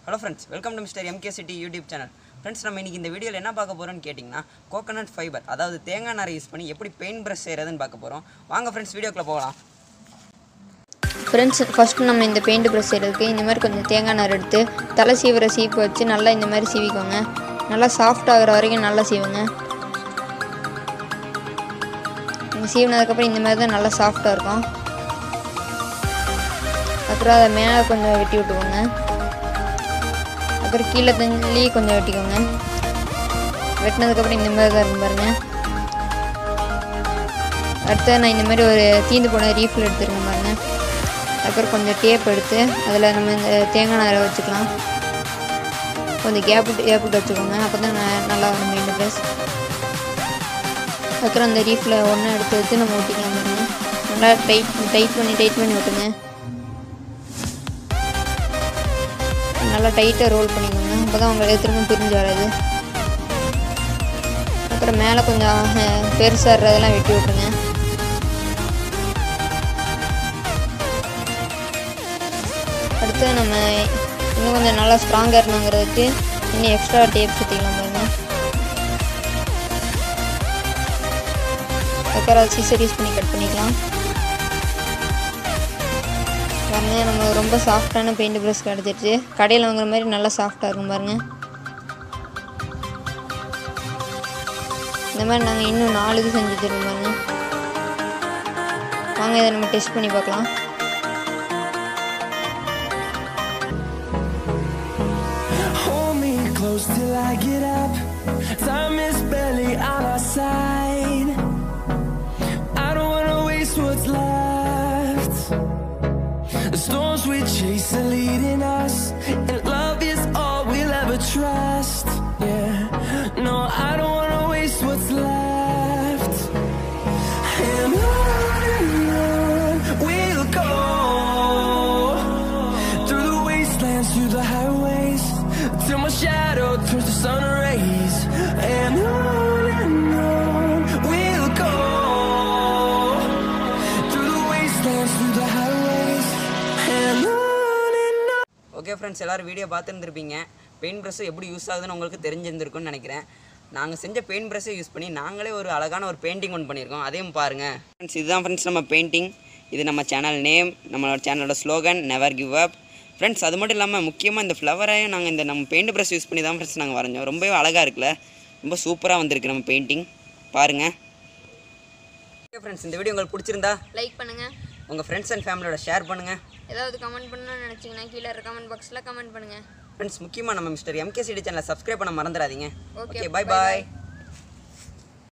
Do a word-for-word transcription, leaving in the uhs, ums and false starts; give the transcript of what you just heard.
Hello friends, welcome to Mister M K City YouTube channel. Friends, நம்ம இன்னைக்கு இந்த வீடியோல என்ன பார்க்க போறோம்னு கேட்டிங்கனா கோகனட் ஃபைபர் அதாவது தேங்காய் நாரை யூஸ் பண்ணி எப்படி பெயிண்ட் பிரஷ் செய்யறதுன்னு பார்க்க போறோம். வாங்க फ्रेंड्स வீடியோக்குள்ள போகலாம். फ्रेंड्स फर्स्ट நம்ம இந்த பெயிண்ட் பிரஷ் செய்யறதுக்கு இந்த மாதிரி கொஞ்சம் தேங்காய் நார் எடுத்து தலை சீவற சீப்பு வச்சு நல்லா இந்த மாதிரி சீவிக்கோங்க. நல்லா சாஃப்ட் ஆகுற வரைக்கும் நல்லா சீவுங்க. இந்த சீவினதுக்கு அப்புறம் இந்த மாதிரி தான் நல்லா சாஃப்ட்டா இருக்கும். அப்புறம் அத மேல கொஞ்சம் வெட்டி விட்டுக்கோங்க. அப்புறம் கீழ தள்ளி கொஞ்சம் வெட்டிக்கோங்க. வெட்டினதுக்கு அப்புறம் இந்த மாதிரி தான் இருக்கும் பாருங்க. அடுத்து நான் இந்த மாதிரி ஒரு தீந்து போன ரீஃபில் எடுத்துருக்கேன் பாருங்க. அப்புறம் கொஞ்சம் டேப் எடுத்து அதில் நம்ம இந்த தேங்காய் நாரை வச்சுக்கலாம். கொஞ்சம் கேப் கேப் விட்டு வச்சுக்கோங்க. அப்போ தான் நல்லா வரும் பெயிண்ட் பிரஷ். அப்புறம் அந்த ரீஃபில் ஒன்று எடுத்து வச்சு நம்ம ஒட்டிக்கலாம் பாருங்க. நல்லா டைட் டைட் பண்ணி டைட் பண்ணி விட்டுங்க. நல்லா டைட்டாக ரோல் பண்ணிக்கோங்க. அப்போ தான் உங்களுக்கு திரும்ப பிரிஞ்சு வராது. அப்புறம் மேலே கொஞ்சம் பெருசாகிறதெல்லாம் வெட்டி விட்டுருங்க. அடுத்து நம்ம இன்னும் கொஞ்சம் நல்லா ஸ்ட்ராங்காக இருக்கணுங்கிறதுக்கு இன்னும் எக்ஸ்ட்ரா டேப் சுற்றிக்கலாம் பாருங்க. அதுக்கப்புறம் சீசர் யூஸ் பண்ணி கட் பண்ணிக்கலாம் பாருங்க. நம்ம ரொம்ப சாஃப்டான பெயிண்ட் ப்ரஷ் கிடச்சிருச்சு. கடையில் வாங்குற மாதிரி நல்லா சாஃப்டாக இருக்கும் பாருங்க. இந்த மாதிரி நாங்கள் இன்னும் நாலு இது செஞ்சு வச்சுருக்கோம் பாருங்க. வாங்க இதை நம்ம டெஸ்ட் பண்ணி பார்க்கலாம். Till I get up, time is barely on our side. I don't wanna waste what's left. The storms we chase are leading us, and love is all we'll ever trust. Yeah, no, I don't wanna waste what's left. And on and on we'll go, through the wastelands, through the highways, till my shadow turns to sun rays. And on and on we'll go, through the wastelands, through the highways, and on and on. Okay friends, எல்லாரும் video பார்த்துருந்துருப்பீங்க. Paint brush எப்படி use ஆகுதுன்னு உங்களுக்கு தெரிஞ்சிருந்திருக்கும்னு நினைக்கிறேன். நாங்கள் செஞ்ச paint பிரஷ்ஷை use பண்ணி நாங்களே ஒரு அழகான ஒரு பெயிண்டிங் ஒன்று பண்ணியிருக்கோம். அதையும் பாருங்கள் ஃப்ரெண்ட்ஸ். இதுதான் ஃப்ரெண்ட்ஸ் நம்ம பெயிண்டிங். இது நம்ம சேனல் நேம், நம்மளோட சேனலோட slogan never give up friends. அது மட்டும் இல்லாமல் முக்கியமாக இந்த ஃப்ளவரையும் நாங்கள் இந்த நம்ம பெயிண்ட் ப்ரஷ் யூஸ் பண்ணி தான் ஃப்ரெண்ட்ஸ் நாங்கள் வரைஞ்சோம். ரொம்பவே அழகாக இருக்குல்ல, ரொம்ப சூப்பராக வந்திருக்கு நம்ம பெயிண்டிங் பாருங்கள். ஓகே ஃப்ரெண்ட்ஸ், இந்த வீடியோ உங்களுக்கு பிடிச்சிருந்தா லைக் பண்ணுங்கள். உங்கள் ஃப்ரெண்ட்ஸ் அண்ட் ஃபேமிலியோட ஷேர் பண்ணுங்கள். ஏதாவது கமெண்ட் பண்ணணும்னு நினச்சிங்கன்னா கீழே இருக்க கமெண்ட் பாக்ஸில் கமெண்ட் பண்ணுங்கள். ஃப்ரெண்ட்ஸ், முக்கியமாக நம்ம மிஸ்டர் எம்கே சிட்டி சேனலை சப்ஸ்கிரைப் பண்ண மறந்துடாதீங்க. ஓகே, ஓகே, பை பாய்.